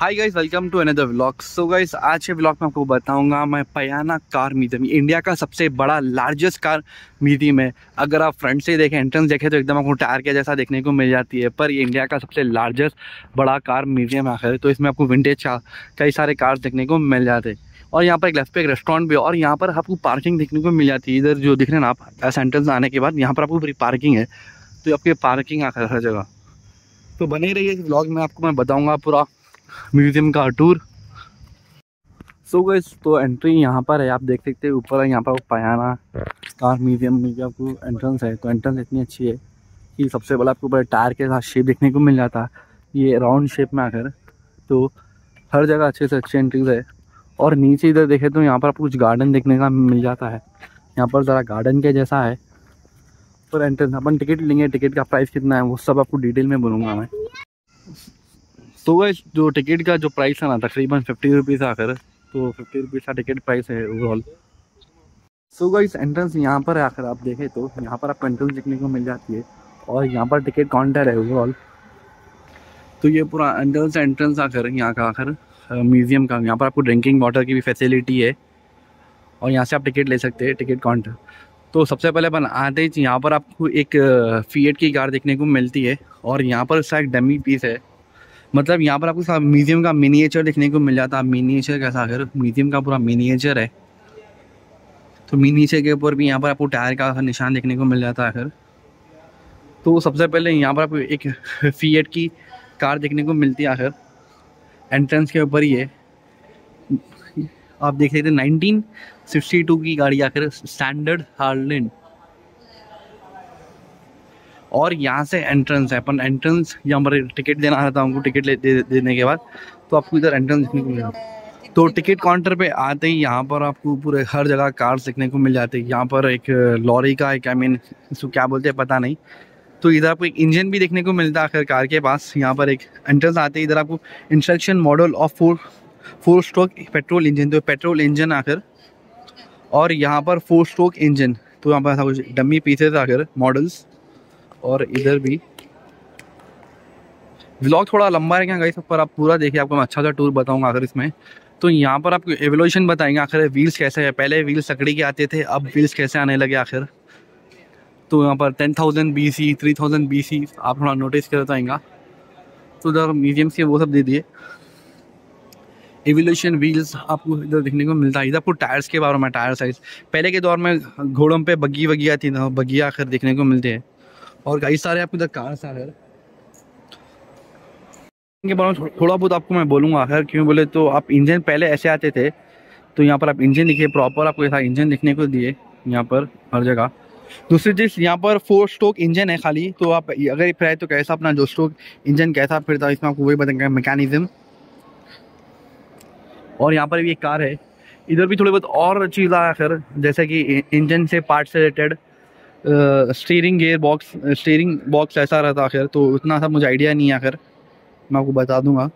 Hi guys, welcome to another vlog. So guys, आज के vlog में आपको बताऊंगा मैं पयाना कार म्यूजियम, इंडिया का सबसे बड़ा लार्जेस्ट कार म्यूजियम है। अगर आप फ्रंट से देखें, एंट्रेंस देखें तो एकदम आपको टायर के जैसा देखने को मिल जाती है, पर ये इंडिया का सबसे लार्जेस्ट बड़ा कार म्यूजियम है। तो इसमें आपको विंटेज कई सारे कार्स देखने को मिल जाते हैं। और यहाँ पर एक लेफ्ट पे एक रेस्टोरेंट भी है, और यहाँ पर आपको पार्किंग देखने को मिल जाती है। इधर जो दिख रहे हैं ना आप, एस एंट्रेंस आने के बाद यहाँ पर आपको पूरी पार्किंग है, तो आपकी पार्किंग आकर हर जगह। तो बने रहिए इस व्लॉग में, आपको मैं बताऊँगा पूरा म्यूजियम का टूर। सो गाइस, तो एंट्री यहाँ पर है, आप देख सकते हैं ऊपर है यहाँ पर पयाना कार म्यूजियम में जो आपको एंट्रेंस है। तो एंट्रेंस इतनी अच्छी है कि सबसे बड़ा आपको बड़े टायर के साथ शेप देखने को मिल जाता है, ये राउंड शेप में आकर। तो हर जगह अच्छे से अच्छी एंट्रीज है। और नीचे इधर देखें तो यहाँ पर आपको कुछ गार्डन देखने का मिल जाता है, यहाँ पर ज़रा गार्डन के जैसा है। पर एंट्रेंस अपन टिकट लेंगे, टिकट का प्राइस कितना है वो सब आपको डिटेल में बोलूँगा मैं। तो गाइस, जो टिकट का जो प्राइस है ना, तकरीबन 50 रुपीज़ आकर, तो 50 रुपीज़ का टिकट प्राइस है ओवरऑल। सो गाइस, एंट्रेंस यहाँ पर आकर आप देखें तो यहाँ पर आपको एंट्रेंस देखने को मिल जाती है, और यहाँ पर टिकट काउंटर है ओवरऑल। तो ये पूरा एंट्रेंस आकर यहाँ का आकर म्यूज़ियम का, यहाँ पर आपको ड्रिंकिंग वाटर की भी फैसिलिटी है, और यहाँ से आप टिकट ले सकते हैं, टिकट काउंटर। तो सबसे पहले अपन आते ही यहाँ पर आपको एक फिएट की कार देखने को मिलती है, और यहाँ पर उसका एक डमी पीस है। मतलब यहाँ पर आपको म्यूजियम का मिनिएचर देखने को मिल जाता है। मिनिएचर कैसा, अगर म्यूजियम का पूरा मिनिएचर है, तो मिनिएचर के ऊपर भी यहाँ पर आपको टायर का निशान देखने को मिल जाता है आखिर। तो सबसे पहले यहाँ पर आपको एक फिएट की कार देखने को मिलती है आखिर, एंट्रेंस के ऊपर ही है। आप देख सकते हैं 1962 की गाड़ी आखिर, स्टैंडर्ड हार्लेंड। और यहाँ से एंट्रेंस है, अपन एंट्रेंस यहाँ पर टिकट देना रहता है हमको। टिकट देने के बाद तो आपको इधर एंट्रेंस देखने को मिलेगा। तो टिकट काउंटर पे आते ही यहाँ पर आपको पूरे हर जगह कार्स देखने को मिल जाते हैं। यहाँ पर एक लॉरी का एक, आई मीन इसको क्या बोलते हैं पता नहीं। तो इधर आपको एक इंजन भी देखने को मिलता है आखिर कार के पास। यहाँ पर एक एंट्रेंस आते ही इधर आपको instruction model of four stroke petrol engine, तो पेट्रोल इंजन आखिर। और यहाँ पर 4 स्ट्रोक इंजन, तो यहाँ पर ऐसा कुछ डमी पीसेस आखिर मॉडल्स। और इधर भी व्लॉग थोड़ा लंबा है क्या गाइस, पर आप पूरा देखिए, आपको मैं अच्छा सा टूर बताऊंगा आखिर इसमें। तो यहाँ पर आपको एवोल्यूशन बताएंगे आखिर, व्हील्स कैसे है। पहले व्हील्स लकड़ी के आते थे, अब व्हील्स कैसे आने लगे आखिर। तो यहाँ पर 10,000 BC, 3000 BC आप थोड़ा नोटिस कर बताएंगा। तो इधर म्यूजियम से वो सब दे दिए। एवोल्यूशन व्हील्स आपको इधर देखने को मिलता है। इधर आपको टायर्स के बारे में, टायर साइज पहले के दौर में घोड़ों पे बग्गी वगी आती थी, बग्गी आखिर देखने को मिलते हैं। और कई सारे आपको इधर कार्स आखिर के बारे में थोड़ा बहुत आपको मैं बोलूँगा आखिर। क्यों बोले तो आप इंजन पहले ऐसे आते थे, तो यहाँ पर आप इंजन देखिए, प्रॉपर आपको ऐसा इंजन देखने को दिए यहाँ पर हर जगह। दूसरी चीज़, यहाँ पर 4 स्ट्रोक इंजन है खाली। तो आप अगर फिर तो कैसा अपना जो स्ट्रोक इंजन कैसा फिरता है, इसमें आपको वही बताएंगे मैकेनिज्म। और यहाँ पर भी एक कार है, इधर भी थोड़ी बहुत और चीज़ आया आखिर, जैसे कि इंजन से पार्ट से related steering gear box, steering box ऐसा रहता आखिर। तो उतना सा मुझे आइडिया नहीं है आखिर, मैं आपको बता दूंगा।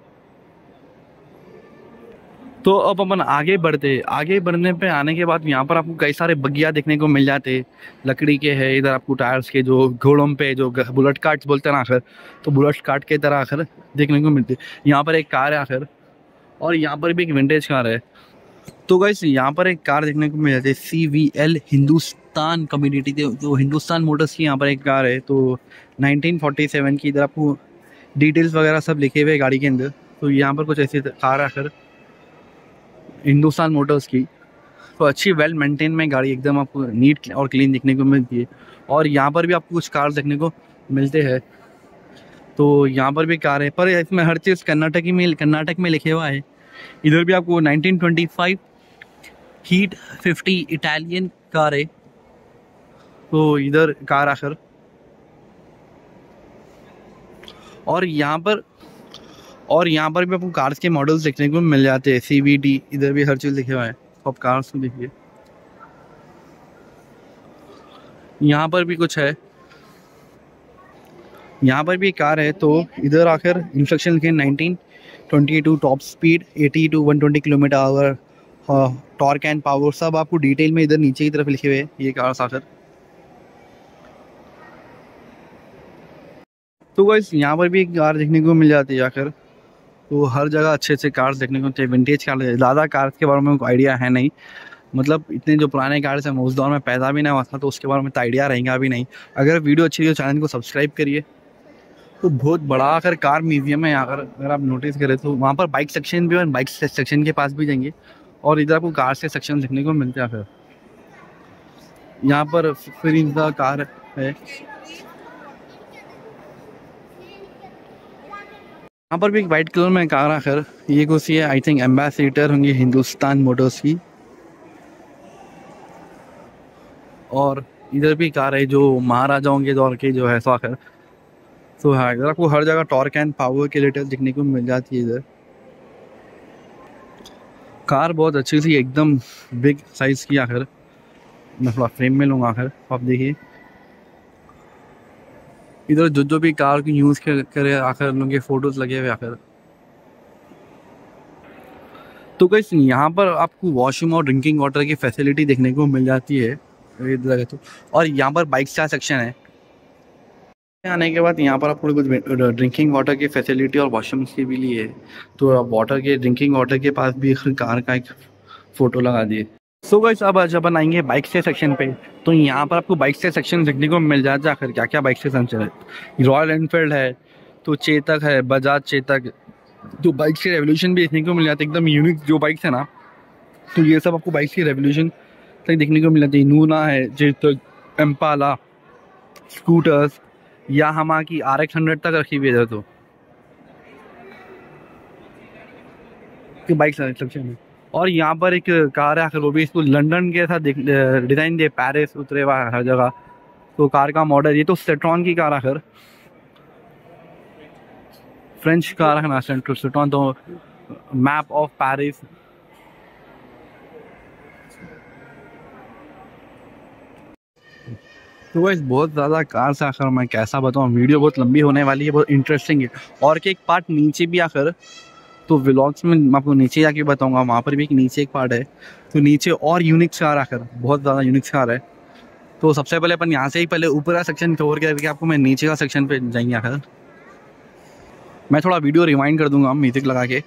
तो अब अपन आगे बढ़ने पे आने के बाद यहाँ पर आपको कई सारे बगिया देखने को मिल जाते, लकड़ी के है। इधर आपको टायर्स के जो घोड़ों पे जो बुलेट कार्ट्स बोलते हैं ना आखिर, तो बुलेट कार्ट के तरह आखिर देखने को मिलती है। यहाँ पर एक कार है आखिर, और यहाँ पर भी एक विंटेज कार है। तो गाइस, यहाँ पर एक कार देखने को मिल जाती है, CVL हिंदुस्तान कम्युनिटी, जो हिंदुस्तान मोटर्स की यहाँ पर एक कार है। तो 1947 की, इधर आपको डिटेल्स वगैरह सब लिखे हुए गाड़ी के अंदर। तो यहाँ पर कुछ ऐसी कार आकर हिंदुस्तान मोटर्स की, तो अच्छी वेल मेंटेन में गाड़ी, एकदम आपको नीट और क्लीन देखने को मिलती है। और यहाँ पर भी आपको कुछ कार देखने को मिलते हैं। तो यहाँ पर भी कार है, पर इसमें हर चीज़ कर्नाटक में लिखे हुआ है। इधर भी आपको 1925 हीट 50 इटालियन कार है। तो इधर कार आखिर, और यहाँ पर भी आपको कार्स के मॉडल्स देखने को मिल जाते हैं, CVT। इधर भी हर चीज़ लिखे हुआ है, तो आप कार्स को देखिए। यहाँ पर भी कुछ है, यहाँ पर भी कार है। तो इधर आखिर इंस्ट्रक्शन लिखे 1922 top speed 80 to 120 km/h, torque and power, सब आपको डिटेल में इधर नीचे की तरफ लिखे हुए ये कार्स आखिर। तो गाइस, यहाँ पर भी एक कार देखने को मिल जाती है आखिर, तो हर जगह अच्छे अच्छे कार्स देखने को चाहिए, विंटेज कार। ज़्यादा कार्स के बारे में कोई आइडिया है नहीं, मतलब इतने जो पुराने कार्स हैं मैं उस दौर में पैदा भी नहीं हुआ था, तो उसके बारे में तो आइडिया रहेगा भी नहीं। अगर वीडियो अच्छी लगी तो चैनल को सब्सक्राइब करिए। तो बहुत बड़ा आकर कार म्यूजियम है यहाँ पर, अगर आप नोटिस करें तो वहाँ पर बाइक सेक्शन भी है, बाइक सेक्शन के पास भी जाएंगे और इधर आपको कार से सेक्शन देखने को मिलते हैं। फिर यहाँ पर फिर इनका कार है, यहाँ पर भी एक वाइट कलर में कार आखिर ये कुछ है, आई थिंक एम्बेसडर होंगी हिंदुस्तान मोटर्स की। और इधर भी कार है जो महाराजाओं के दौर की जो है सो आखिर। तो हाँ, इधर आपको हर जगह टॉर्क एंड पावर के लेटेस्ट दिखने को मिल जाती है। इधर कार बहुत अच्छी सी एकदम बिग साइज की आखिर, मैं थोड़ा फ्रेम में लूँगा आखिर, आप देखिए इधर जो भी कार की यूज़ करे आखिर लोगों के फोटोज लगे हुए आखिर। तो गाइस यहाँ पर आपको वॉशरूम और ड्रिंकिंग वाटर की फैसिलिटी देखने को मिल जाती है इधर तो। और यहाँ पर बाइक का सेक्शन है। आने के बाद यहाँ पर आपको कुछ ड्रिंकिंग वाटर की फैसिलिटी और वॉशरूम की भी लिए है, तो आप वाटर के ड्रिंकिंग वाटर के पास भी कार का एक फ़ोटो लगा दिए। सो गाइस अब आज अपन आएंगे बाइक से सेक्शन पे। तो यहाँ पर आपको बाइक से सेक्शन देखने को मिल जाता है। आखिर क्या क्या बाइक से सेक्शन है, रॉयल एनफील्ड है, तो चेतक है, बजाज चेतक, तो बाइक से रेवोल्यूशन भी देखने को मिल जाती है, एकदम यूनिक जो बाइक्स है ना। तो ये सब आपको बाइक की रेवोल्यूशन तक देखने को मिल जाती है। नूना है, चेतक, एम्पाला, स्कूटर्स, यामाहा की RX 100 तक रखी हुई है। तो बाइक सेक्शन है। और यहाँ पर एक कार है आखिर, वो भी इसको लंदन के साथ डिज़ाइन दे, पेरिस उतरे हुआ हर जगह। तो कार का मॉडल ये तो सेट्रॉन की कार आखिर, फ्रेंच कार है ना सेट्रॉन, तो मैप ऑफ पेरिस। तो वैसे बहुत ज़्यादा कार से आखिर मैं कैसा बताऊँ, वीडियो बहुत लंबी होने वाली है, बहुत इंटरेस्टिंग है। और कि एक पार्ट नीचे भी आखिर, तो व्लॉग्स में मैं आपको नीचे जाके बताऊंगा, वहाँ पर भी एक नीचे एक पार्ट है। तो नीचे और यूनिक कार आखिर, बहुत ज़्यादा यूनिक कार है। तो सबसे पहले अपन यहाँ से ही पहले ऊपर का सेक्शन कवर करके आपको मैं नीचे का सेक्शन पे जाएंगे आखिर। मैं थोड़ा वीडियो रिवाइंड कर दूंगा म्यूजिक लगा के।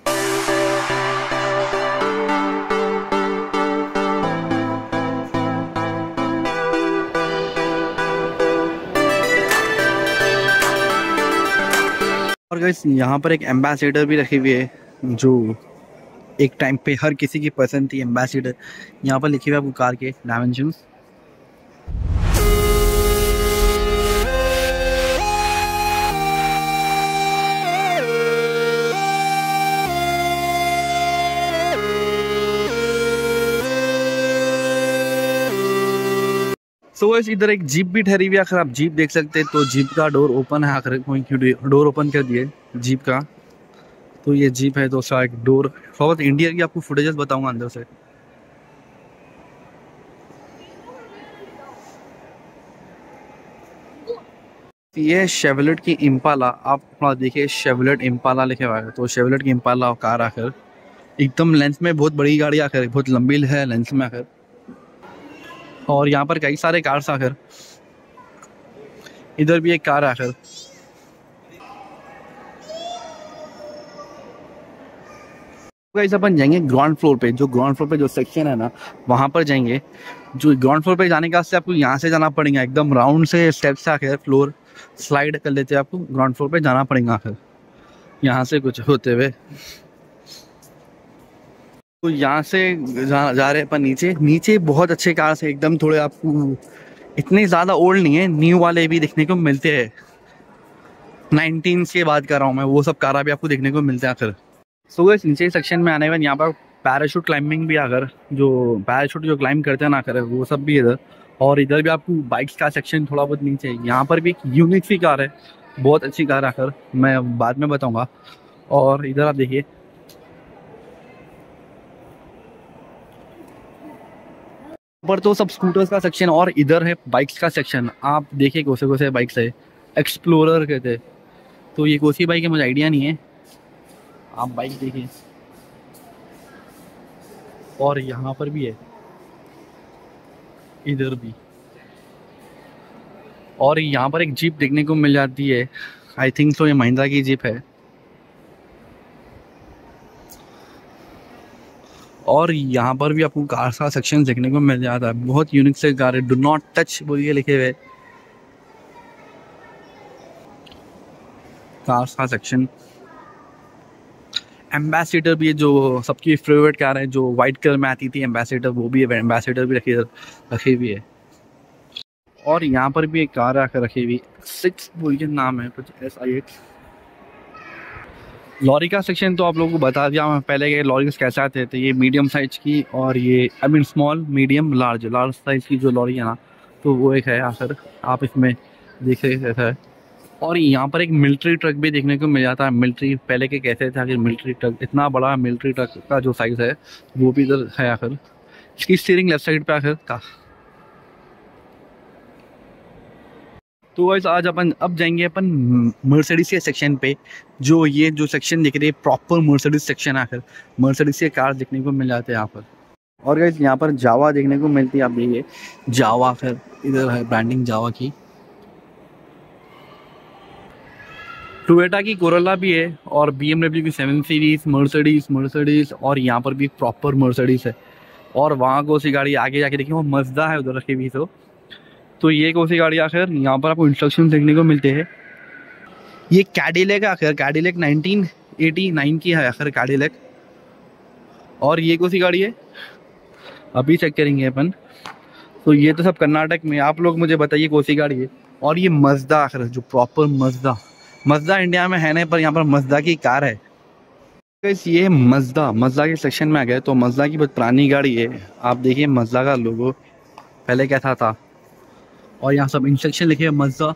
और गाइस यहाँ पर एक एम्बेसडर भी रखी हुई है, जो एक टाइम पे हर किसी की पसंद थी, एम्बेसडर। यहाँ पर लिखे हुए आपको कार के डायमेंशंस। सो गाइस इधर एक जीप भी ठहरी हुई है, अगर आप जीप देख सकते हैं। तो जीप का डोर ओपन है आखिर, कोई डोर ओपन कर दिए जीप का। तो ये जीप है, तो उसका एक डोर, बहुत इंडिया की आपको फुटेजेस बताऊंगा अंदर से। ये शेवलेट की इम्पाला, आप थोड़ा देखिए, शेवलेट इम्पाला लिखे हुआ है। तो शेवलेट की इम्पाला कार आखिर एकदम लेंथ में बहुत बड़ी गाड़ी आखिर, बहुत लंबी है लेंथ में आखिर। और यहाँ पर कई सारे कार्स आखिर, इधर भी एक कार आखिर। गाइस अपन जाएंगे ग्राउंड फ्लोर पे, जो ग्राउंड फ्लोर पे जो सेक्शन है ना, वहाँ पर जाएंगे। जो ग्राउंड फ्लोर पे जाने के वास्ते आपको यहाँ से जाना पड़ेगा, एकदम राउंड से स्टेप्स आखिर, फ्लोर स्लाइड कर लेते हैं, आपको ग्राउंड फ्लोर पे जाना पड़ेगा आखिर यहाँ से कुछ होते हुए। तो यहाँ से जा रहे हैं अपन नीचे। नीचे बहुत अच्छे कार्स है एकदम, थोड़े आपको इतने ज़्यादा ओल्ड नहीं है, न्यू वाले भी देखने को मिलते हैं। 19 के बाद कर रहा हूँ मैं, वो सब कारा भी आपको देखने को मिलते हैं आखिर। सो गाइस नीचे सेक्शन में आने के बाद यहाँ पर पैराशूट क्लाइंबिंग भी आकर, जो पैराशूट जो क्लाइंब करते हैं ना आकर, वो सब भी इधर। और इधर भी आपको बाइक्स का सेक्शन थोड़ा बहुत नीचे है। यहाँ पर भी एक यूनिक सी कार है, बहुत अच्छी कार आकर, मैं बाद में बताऊँगा। और इधर आप देखिए, पर तो सब स्कूटर्स का सेक्शन, और इधर है बाइक्स का सेक्शन। आप देखिए कौन से बाइक्स है, एक्सप्लोरर कहते हैं। तो ये कौन सी बाइक है मुझे आइडिया नहीं है, आप बाइक देखिए। और यहाँ पर भी है, इधर भी। और यहाँ पर एक जीप देखने को मिल जाती है, आई थिंक तो ये महिंद्रा की जीप है। और यहाँ पर भी आपको कार्स का सेक्शन देखने को मिल जाता है, बहुत यूनिक से कार है, डू नॉट टच बोलिए लिखे हुए कार्स का सेक्शन। एम्बेसडर भी है, जो सबकी फेवरेट कार है, जो वाइट कलर में आती थी एम्बेसडर, वो भी है, एम्बेसडर भी रखी हुई है। और यहाँ पर भी एक कार आकर रखी हुई 6 बोलिए नाम है कुछ SIX। लॉरी का सेक्शन तो आप लोगों को बता दिया मैं पहले कि लॉरी कैसे आते थे, ये मीडियम साइज की और ये स्मॉल मीडियम लार्ज साइज की जो लॉरी है ना, तो वो एक है आखिर आप इसमें देख सकते हैं। और यहाँ पर एक मिलिट्री ट्रक भी देखने को मिल जाता है। मिलिट्री पहले के कैसे था कि मिलिट्री ट्रक, इतना बड़ा मिलिट्री ट्रक का जो साइज़ है वो भी इधर है आखिर। इसकी स्टीयरिंग लेफ्ट साइड पे आखिर का। तो गाइस आज अपन अब जाएंगे अपन मर्सिडीज के सेक्शन पे। जो ये जो सेक्शन दिख रही है प्रॉपर मर्सिडीज सेक्शन आखिर, मर्सिडीज के कार देखने को मिल जाते हैं यहाँ पर। और गाइस यहाँ पर जावा देखने को मिलती है, आप देखिए जावा आखिर इधर है ब्रांडिंग जावा की। टोयोटा की कोरोला भी है और BMW की 7 सीरीज, मर्सिडीज और यहाँ पर भी प्रॉपर मर्सिडीज है। और वहाँ को सी गाड़ी आगे जाके देखिए वो मज़दा है उधर रखी हुई। तो ये कौन सी गाड़ी आखिर यहाँ पर आपको इंस्ट्रक्शन देखने को मिलते हैं। ये कैडिलैक आखिर, कैडिलैक 1989 की है आखिर कैडिलैक। और ये कौन सी गाड़ी है अभी चेक करेंगे अपन। तो ये तो सब कर्नाटक में, आप लोग मुझे बताइए कौन सी गाड़ी है। और ये मज़दा आखिर, जो प्रॉपर मज़दा इंडिया में है नहीं, पर यहाँ पर मज़दा की कार है। ये मज़दा के सेक्शन में आ गए। तो मज़दा की बहुत पुरानी गाड़ी है, आप देखिए मज़दा का लोगो पहले कैसा था। और यहाँ सब इंस्ट्रक्शन लिखे हैं मज़दा।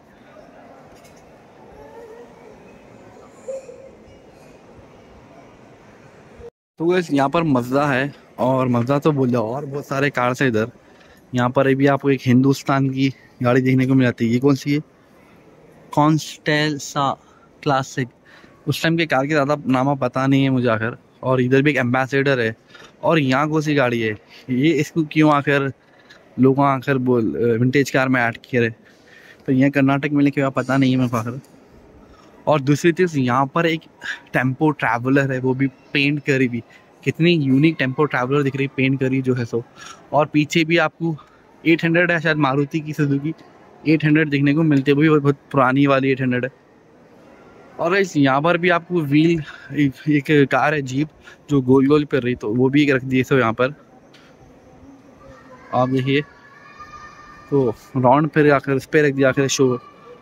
तो गाइस यहाँ पर मज़दा है और मज़दा तो बोल जाओ, और बहुत सारे कार है इधर। यहाँ पर भी आपको एक हिंदुस्तान की गाड़ी देखने को मिल जाती है। ये कौन सी है? Contessa classic. उस टाइम के कार के ज़्यादा नाम पता नहीं है मुझे आखिर। और इधर भी एक एम्बेसडर है। और यहाँ कौन सी गाड़ी है ये, इसको क्यों आखिर लोग आखिर बोल विंटेज कार में ऐड किए रहे, तो यहाँ कर्नाटक में लिखे हुआ पता नहीं है मेरे को आखिर। और दूसरी चीज़ यहाँ पर एक टेम्पो ट्रैवलर है, वो भी पेंट करी हुई, कितनी यूनिक टेम्पो ट्रैवलर दिख रही है पेंट करी जो है सो। और पीछे भी आपको 800 है शायद, मारुति की सुजुकी 800 देखने को मिलती है, वो भी बहुत पुरानी वाली 800 है। और इस यहाँ पर भी आपको व्हील एक कार है जीप जो गोल गोल कर रही, तो वो भी रख दिए सो यहाँ पर आप देखिए। तो राउंड पे आकर इस पे रख दिया आखिर शो।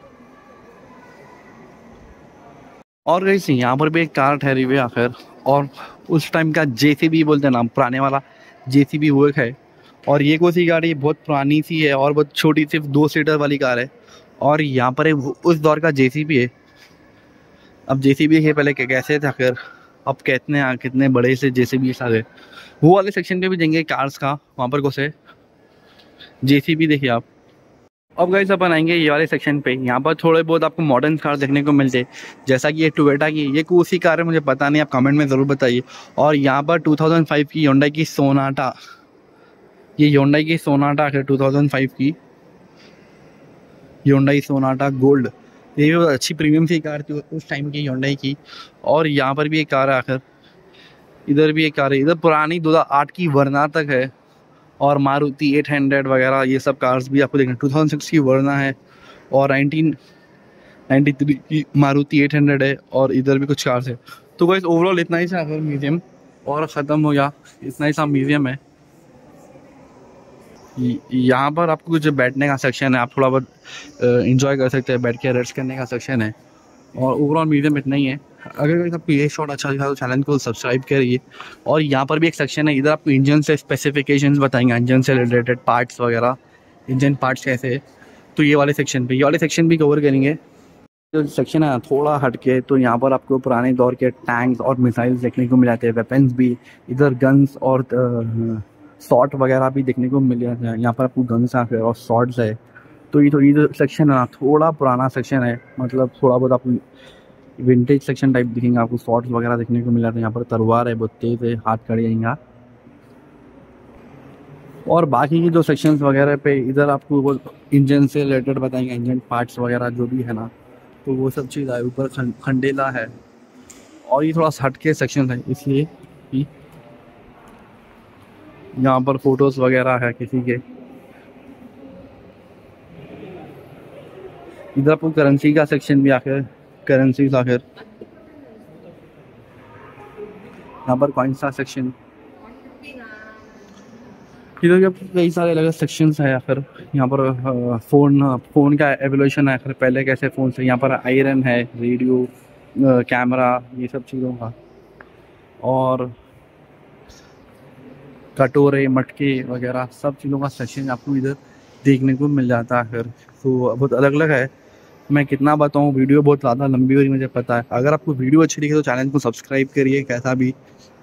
और गई यहाँ पर भी एक कार ठहरी हुई आखिर, और उस टाइम का JCB बोलते हैं ना पुराने वाला JCB, वो एक है। और ये कौन सी गाड़ी बहुत पुरानी सी है और बहुत छोटी, सिर्फ 2 सीटर वाली कार है। और यहाँ पर उस दौर का JCB है। अब JCB है पहले कैसे थे आखिर, अब कितने बड़े से JCB आ गए। वो वाले सेक्शन पे भी देंगे कार्स का, वहाँ पर कौन JCB देखिए आप। अब गाइस अपन आएंगे ये वाले सेक्शन पे। यहाँ पर थोड़े बहुत आपको मॉडर्न कार देखने को मिलते हैं, जैसा कि ये टोयोटा की, ये कौन सी कार है मुझे पता नहीं, आप कमेंट में ज़रूर बताइए। और यहाँ पर 2005 की Hyundai की सोनाटा, ये Hyundai की सोनाटा है 2005 की Hyundai सोनाटा गोल्ड। ये भी अच्छी प्रीमियम सी कार थी उस टाइम की Hyundai की। और यहाँ पर भी एक कार है आखिर, इधर भी एक कार है, इधर पुरानी 2008 की वर्ना तक है। और मारुति 800 वगैरह ये सब कार्स भी आपको देखना, 2006 की वर्ना है और 1993 की मारुति 800 है। और इधर भी कुछ कार्स है। तो गाइस ओवरऑल इतना ही था अगर म्यूजियम, और ख़त्म हो गया, इतना ही सा म्यूजियम है। यहाँ पर आपको कुछ बैठने का सेक्शन है, आप थोड़ा बहुत इंजॉय कर सकते हैं, बैठ के रेस्ट करने का सेक्शन है। और ओवरऑल म्यूजियम इतना ही है। अगर आपको ये शॉट अच्छा लगा तो चैनल को सब्सक्राइब करिए। और यहाँ पर भी एक सेक्शन है, इधर आपको इंजन से स्पेसिफिकेशंस बताएंगे, इंजन से रिलेटेड पार्ट्स वगैरह, इंजन पार्ट्स कैसे है। तो ये वाले सेक्शन भी कवर करेंगे। जो सेक्शन है थोड़ा हटके, तो यहाँ पर आपको पुराने दौर के टैंक्स और मिसाइल्स देखने को मिल जाते हैं, वेपन्स भी, इधर गन्स और शॉट वगैरह भी देखने को मिल जाते हैं। यहाँ पर आपको गन्स है और शॉट्स है। तो ये जो सेक्शन है ना थोड़ा पुराना सेक्शन है, मतलब थोड़ा बहुत आपको विंटेज सेक्शन टाइप दिखेंगे, आपको शॉट्स वगैरह देखने को मिल जाते हैं। यहाँ पर तलवार है, बहुत तेज है, हाथ खड़े हैं यहाँ। और बाकी की जो सेक्शंस वगैरह पे इधर आपको वो इंजन से रिलेटेड बताएंगे, इंजन पार्ट्स वगैरह जो भी है ना, तो वो सब चीज़ है। ऊपर खंडेला है और ये थोड़ा सा हट के सेक्शन है इसलिए भी। यहाँ पर फोटोज वगैरह है किसी के। इधर आपको करेंसी का सेक्शन भी आखिर, करेंसी आखिर यहाँ पर कॉइन्स का सेक्शन। इधर भी आपको कई सारे अलग अलग सेक्शंस है आखिर। यहाँ पर फ़ोन का एवोल्यूशन है आखिर, पहले कैसे फ़ोन से। यहाँ पर आयरन है, रेडियो, कैमरा, ये सब चीज़ों का। और कटोरे, मटके वगैरह सब चीज़ों का सेक्शन आपको इधर देखने को मिल जाता है। फिर तो बहुत अलग अलग है। मैं कितना बताऊँ, वीडियो बहुत ज़्यादा लंबी हो रही मुझे पता है। अगर आपको वीडियो अच्छी लगी तो चैनल को सब्सक्राइब करिए कैसा भी।